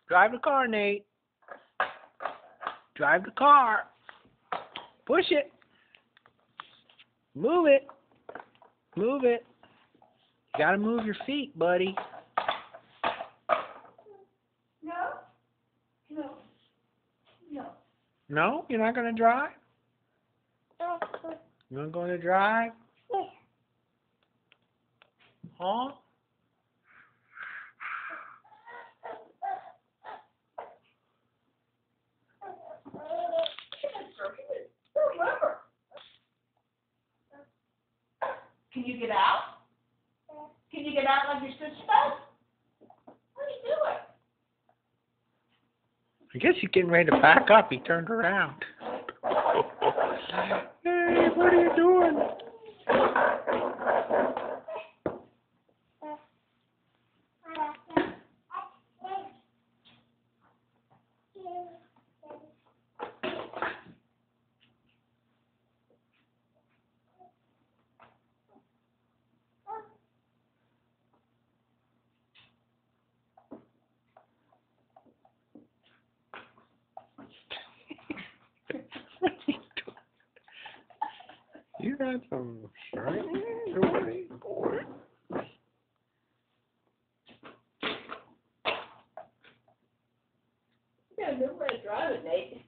Drive the car, Nate. Drive the car. Push it. Move it. Move it. You gotta move your feet, buddy. No. No. No. No? You're not gonna drive? You're not gonna drive? Huh? Can you get out? Can you get out like your sister does? How do you do it? I guess he's getting ready to back up. He turned around. Hey, what are you doing? You got some shiny boy. Yeah, no way to drive it, Nate.